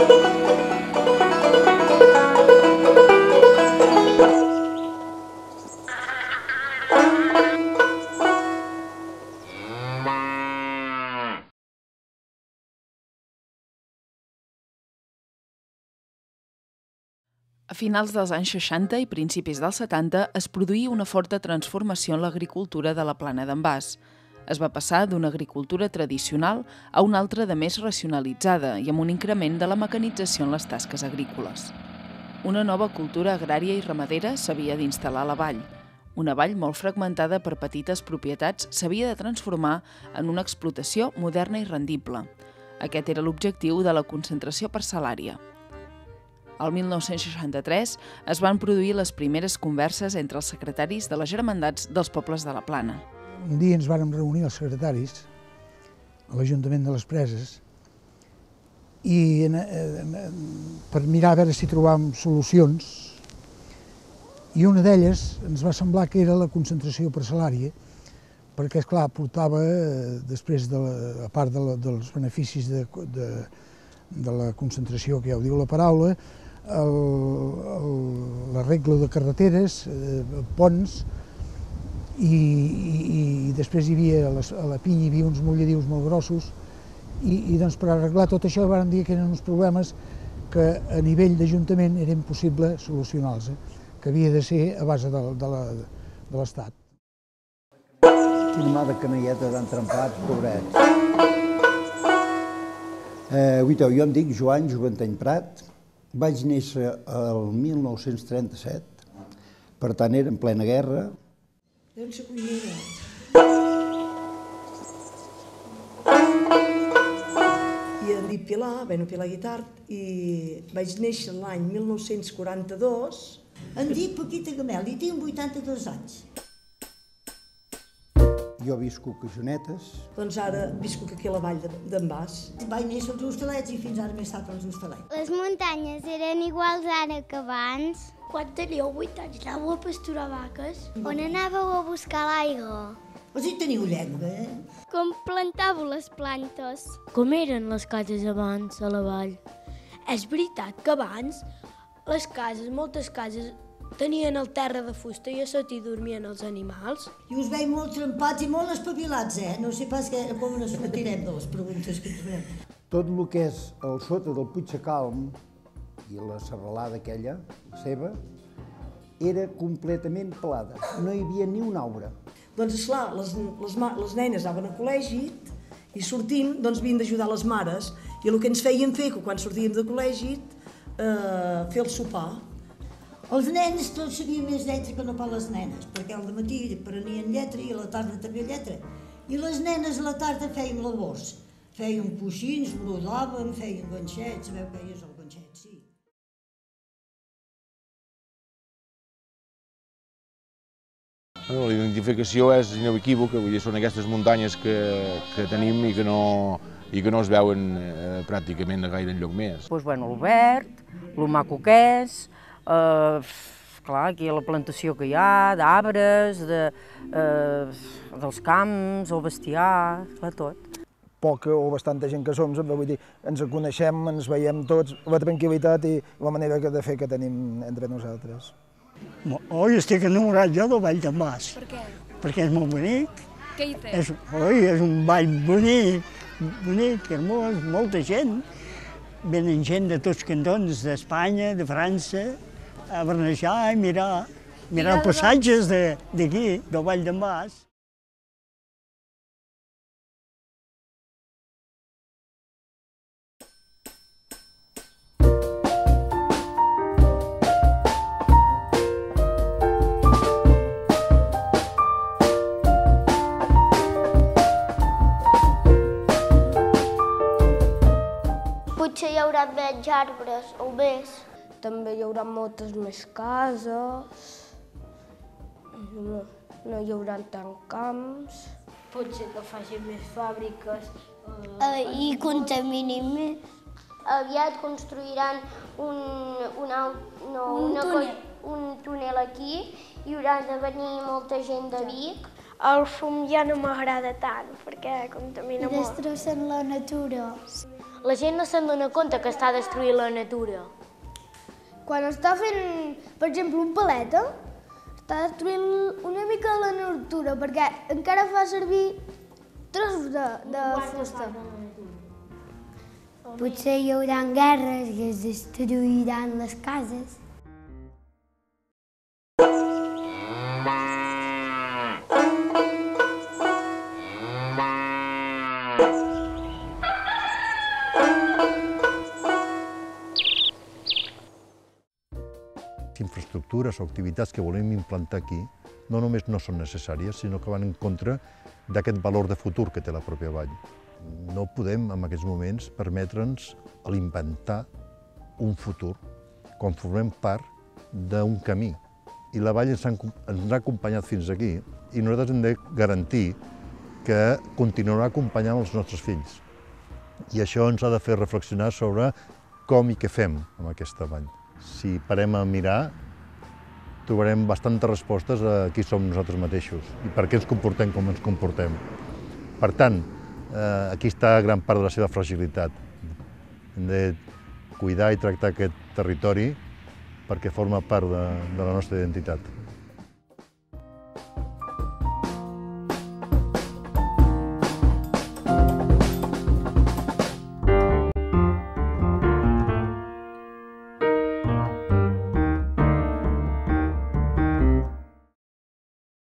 A finals dels anys 60 i principis dels 70 es produí una forta transformació en l'agricultura de la plana d'en Vall. Es va passar d'una agricultura tradicional a una altra de més racionalitzada i amb un increment de la mecanització en les tasques agrícoles. Una nova cultura agrària i ramadera s'havia d'instal·lar a la vall. Una vall molt fragmentada per petites propietats s'havia de transformar en una explotació moderna i rendible. Aquest era l'objectiu de la concentració parcel·lària. El 1963 es van produir les primeres converses entre els secretaris de les germandats dels pobles de la Plana. Un dia ens vàrem reunir els secretaris a l'Ajuntament de les Preses i per mirar a veure si trobàvem solucions, i una d'elles ens va semblar que era la concentració parcel·lària, perquè, esclar, portava, després, a part dels beneficis de la concentració, que ja ho diu la paraula, l'arreglo de carreteres, ponts, i després hi havia, a la pinya hi havia uns mulladius molt grossos, i doncs per arreglar tot això vam dir que eren uns problemes que a nivell d'Ajuntament era impossible solucionar-los, que havia de ser a base de l'Estat. Quina mà de canelletes han trempat, pobrets. Jo em dic Joan Joventeny Prat, vaig néixer el 1937, per tant era en plena guerra. D'on soc cuinera? I em dic Pilar, Pilar Guitart, i vaig néixer l'any 1942. Em dic Paquita Gamel i tinc 82 anys. Jo visco a Jonetes. Doncs ara visco aquí a la vall d'en Bas. Vaig néixer als Hostalets i fins ara m'he estat als Hostalets. Les muntanyes eren iguals ara que abans. Quan teníeu 8 anys anàveu a pasturar vaques? On anàveu a buscar l'aigua? Vos hi teniu llengua, Com plantàveu les plantes? Com eren les cases abans a la vall? És veritat que abans les cases, moltes cases, tenien el terra de fusta i a sota hi dormien els animals. I us veig molt trempats i molt espavilats, No sé pas com ens sortirem de les preguntes que ens fem. Tot el que és al sota del Puig Calm i la serralada aquella, seva, era completament pelada. No hi havia ni un arbre. Doncs, esclar, les nenes anaven a col·legi i sortint, doncs havien d'ajudar les mares. I el que ens feien fer, quan sortíem de col·legi, fer el sopar. Els nens tots sabien més lletra que no pas les nenes, perquè al matí prenien lletra i a la tarda també lletra. I les nenes a la tarda feien labors. Feien coixins, brodaven, feien ganxets, sabeu què és el ganxet, sí. La identificació és inequívoca, vull dir, són aquestes muntanyes que tenim i que no es veuen pràcticament a gaire enlloc més. Doncs, el verd, el maco que és, clar, aquí la plantació que hi ha, d'arbres, dels camps, el bestiar, clar, tot. Poca o bastanta gent que som, vull dir, ens coneixem, ens veiem tots, la tranquil·litat i la manera de fer que tenim entre nosaltres. Oi, estic enamorat jo del Vall d'en Bas. Per què? Perquè és molt bonic. Què hi té? És un vall bonic, hermós, molta gent. Venen gent de tots cantons, d'Espanya, de França, a barnejar i mirar passatges d'aquí, del Vall d'en Bas. Potser hi haurà menys arbres o més. També hi haurà moltes més cases, no hi haurà tant camps. Potser que facin més fàbriques. I contaminin més. Aviat construiran un túnel aquí i haurà de venir molta gent de Vic. El fum ja no m'agrada tant, perquè contamina molt. I destrossen la natura. la gent no se'n dona compte que està destruint la natura. Quan està fent, per exemple, un paleta, està destruint una mica la natura, perquè encara fa servir trossos de fusta. Potser hi haurà guerres i es destruiran les cases. Infraestructures o activitats que volem implantar aquí no només no són necessàries, sinó que van en contra d'aquest valor de futur que té la pròpia vall. No podem, en aquests moments, permetre'ns inventar un futur quan formem part d'un camí. I la vall ens ha acompanyat fins aquí i nosaltres hem de garantir que continuarà acompanyant els nostres fills. I això ens ha de fer reflexionar sobre com i què fem amb aquesta vall. Si parem a mirar, trobarem bastantes respostes a qui som nosaltres mateixos i per què ens comportem com ens comportem. Per tant, aquí està gran part de la seva fragilitat. Hem de cuidar i tractar aquest territori perquè forma part de la nostra identitat.